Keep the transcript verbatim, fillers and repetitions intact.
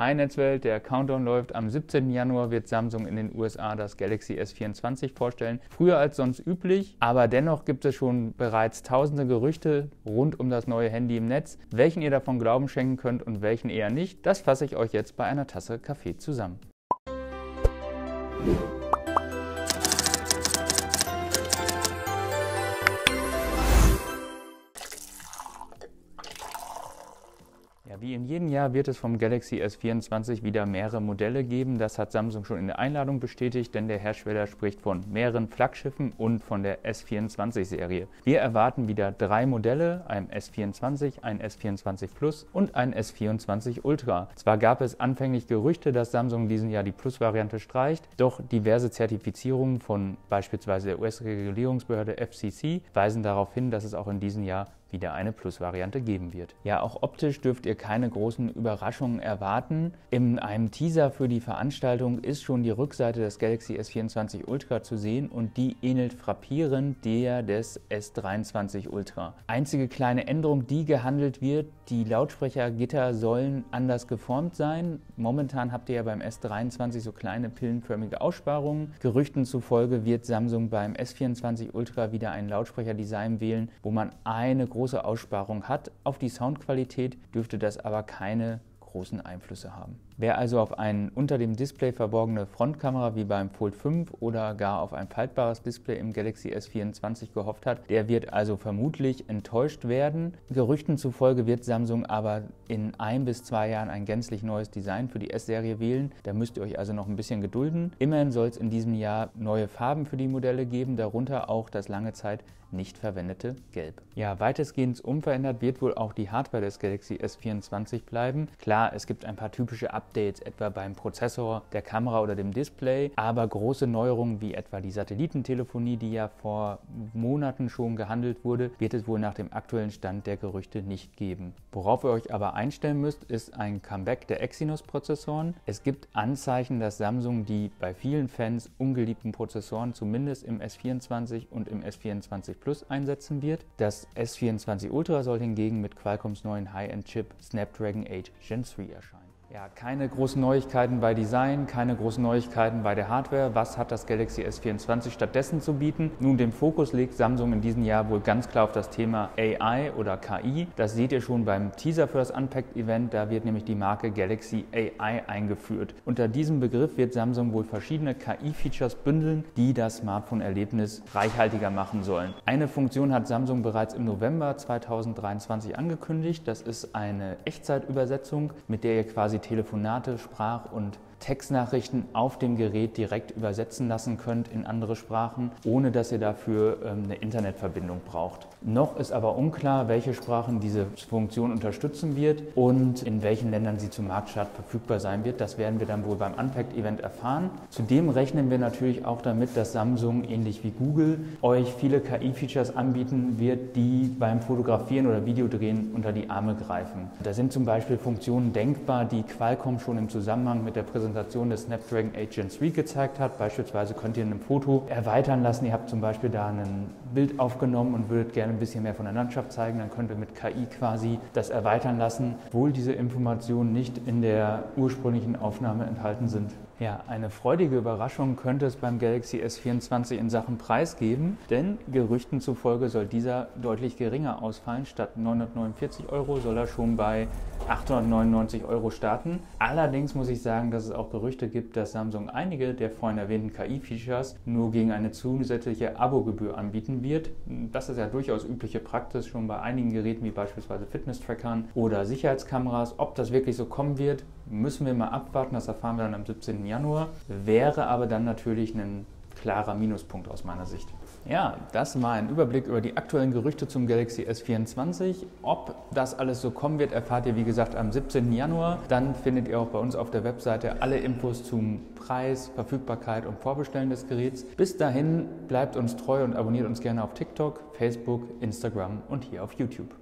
Hi Netzwelt, der Countdown läuft. Am siebzehnten Januar wird Samsung in den U S A das Galaxy S vierundzwanzig vorstellen. Früher als sonst üblich, aber dennoch gibt es schon bereits tausende Gerüchte rund um das neue Handy im Netz. Welchen ihr davon Glauben schenken könnt und welchen eher nicht, das fasse ich euch jetzt bei einer Tasse Kaffee zusammen. Ja, wie in jedem Jahr wird es vom Galaxy S vierundzwanzig wieder mehrere Modelle geben. Das hat Samsung schon in der Einladung bestätigt, denn der Hersteller spricht von mehreren Flaggschiffen und von der S vierundzwanzig-Serie. Wir erwarten wieder drei Modelle, ein S vierundzwanzig, ein S vierundzwanzig Plus und ein S vierundzwanzig Ultra. Zwar gab es anfänglich Gerüchte, dass Samsung in diesem Jahr die Plus-Variante streicht, doch diverse Zertifizierungen von beispielsweise der U S-Regulierungsbehörde F C C weisen darauf hin, dass es auch in diesem Jahr wieder eine Plus-Variante geben wird. Ja, auch optisch dürft ihr keine großen Überraschungen erwarten. In einem Teaser für die Veranstaltung ist schon die Rückseite des Galaxy S vierundzwanzig Ultra zu sehen und die ähnelt frappierend der des S dreiundzwanzig Ultra. Einzige kleine Änderung, die gehandelt wird, die Lautsprechergitter sollen anders geformt sein. Momentan habt ihr ja beim S dreiundzwanzig so kleine pillenförmige Aussparungen. Gerüchten zufolge wird Samsung beim S vierundzwanzig Ultra wieder ein Lautsprecherdesign wählen, wo man eine große große Aussparung hat. Auf die Soundqualität dürfte das aber keine großen Einflüsse haben. Wer also auf eine unter dem Display verborgene Frontkamera wie beim Fold fünf oder gar auf ein faltbares Display im Galaxy S vierundzwanzig gehofft hat, der wird also vermutlich enttäuscht werden. Gerüchten zufolge wird Samsung aber in ein bis zwei Jahren ein gänzlich neues Design für die S-Serie wählen. Da müsst ihr euch also noch ein bisschen gedulden. Immerhin soll es in diesem Jahr neue Farben für die Modelle geben, darunter auch das lange Zeit nicht verwendete Gelb. Ja, weitestgehend unverändert wird wohl auch die Hardware des Galaxy S vierundzwanzig bleiben. Klar, es gibt ein paar typische Updates, etwa beim Prozessor, der Kamera oder dem Display, aber große Neuerungen wie etwa die Satellitentelefonie, die ja vor Monaten schon gehandelt wurde, wird es wohl nach dem aktuellen Stand der Gerüchte nicht geben. Worauf ihr euch aber einstellen müsst, ist ein Comeback der Exynos-Prozessoren. Es gibt Anzeichen, dass Samsung die bei vielen Fans ungeliebten Prozessoren zumindest im S vierundzwanzig und im S vierundzwanzig Plus einsetzen wird. Das S vierundzwanzig Ultra soll hingegen mit Qualcomms neuen High-End-Chip Snapdragon acht Gen drei erscheinen. Ja, keine großen Neuigkeiten bei Design, keine großen Neuigkeiten bei der Hardware. Was hat das Galaxy S vierundzwanzig stattdessen zu bieten? Nun, den Fokus legt Samsung in diesem Jahr wohl ganz klar auf das Thema A I oder K I. Das seht ihr schon beim Teaser für das Unpacked-Event. Da wird nämlich die Marke Galaxy A I eingeführt. Unter diesem Begriff wird Samsung wohl verschiedene K I-Features bündeln, die das Smartphone-Erlebnis reichhaltiger machen sollen. Eine Funktion hat Samsung bereits im November zweitausenddreiundzwanzig angekündigt. Das ist eine Echtzeitübersetzung, mit der ihr quasi Telefonate, Sprach- und Textnachrichten auf dem Gerät direkt übersetzen lassen könnt in andere Sprachen, ohne dass ihr dafür ähm, eine Internetverbindung braucht. Noch ist aber unklar, welche Sprachen diese Funktion unterstützen wird und in welchen Ländern sie zum Marktstart verfügbar sein wird. Das werden wir dann wohl beim Unpacked-Event erfahren. Zudem rechnen wir natürlich auch damit, dass Samsung, ähnlich wie Google, euch viele K I-Features anbieten wird, die beim Fotografieren oder Videodrehen unter die Arme greifen. Da sind zum Beispiel Funktionen denkbar, die Qualcomm schon im Zusammenhang mit der Präsentation des Snapdragon acht Gen drei gezeigt hat. Beispielsweise könnt ihr ein Foto erweitern lassen. Ihr habt zum Beispiel da ein Bild aufgenommen und würdet gerne ein bisschen mehr von der Landschaft zeigen. Dann könnt ihr mit K I quasi das erweitern lassen, obwohl diese Informationen nicht in der ursprünglichen Aufnahme enthalten sind. Ja, eine freudige Überraschung könnte es beim Galaxy S vierundzwanzig in Sachen Preis geben, denn Gerüchten zufolge soll dieser deutlich geringer ausfallen. Statt neunhundertneunundvierzig Euro soll er schon bei achthundertneunundneunzig Euro starten. Allerdings muss ich sagen, dass es auch Gerüchte gibt, dass Samsung einige der vorhin erwähnten K I-Features nur gegen eine zusätzliche Abogebühr anbieten wird. Das ist ja durchaus übliche Praxis schon bei einigen Geräten wie beispielsweise Fitness-Trackern oder Sicherheitskameras. Ob das wirklich so kommen wird, müssen wir mal abwarten. Das erfahren wir dann am siebzehnten Januar. Wäre aber dann natürlich ein klarer Minuspunkt aus meiner Sicht. Ja, das war ein Überblick über die aktuellen Gerüchte zum Galaxy S vierundzwanzig. Ob das alles so kommen wird, erfahrt ihr wie gesagt am siebzehnten Januar. Dann findet ihr auch bei uns auf der Webseite alle Infos zum Preis, Verfügbarkeit und Vorbestellen des Geräts. Bis dahin bleibt uns treu und abonniert uns gerne auf TikTok, Facebook, Instagram und hier auf YouTube.